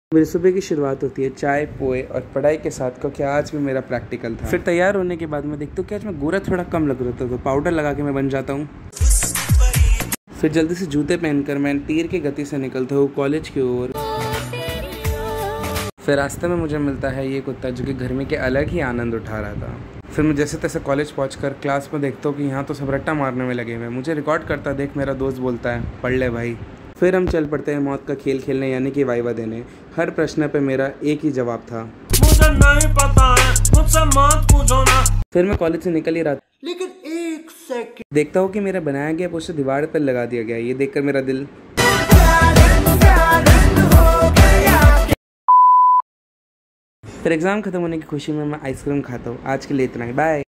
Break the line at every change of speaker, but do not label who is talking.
मेरी सुबह की शुरुआत होती है चाय पोए और पढ़ाई के साथ, क्योंकि आज भी मेरा प्रैक्टिकल था। फिर तैयार होने के बाद मैं देखता हूँ कि आज मैं गोरा थोड़ा कम लग रहा था, तो पाउडर लगा के मैं बन जाता हूँ। फिर जल्दी से जूते पहनकर मैं तीर की गति से निकलता हूँ कॉलेज की ओर। फिर रास्ते में मुझे मिलता है ये कुत्ता, जो कि गर्मी के अलग ही आनंद उठा रहा था। फिर मैं जैसे तैसे कॉलेज पहुंचकर क्लास में देखता हूँ कि यहाँ तो सब रट्टा मारने में लगे हुए हैं। मुझे रिकॉर्ड करता देख मेरा दोस्त बोलता है, पढ़ ले भाई। फिर हम चल पड़ते हैं मौत का खेल खेलने, यानी कि वाइवा देने। हर प्रश्न पे मेरा एक ही जवाब था,
मुझे नहीं पता है, मुझसे मत पूछो ना।
फिर मैं कॉलेज से निकल ही रहा था,
लेकिन एक सेकंड
देखता हूँ कि मेरा बनाया गया पोस्टर दीवार पर लगा दिया गया। ये देखकर मेरा दिल फिर एग्जाम खत्म होने की खुशी में मैं आइसक्रीम खाता हूँ। आज के लिए इतना ही, बाय।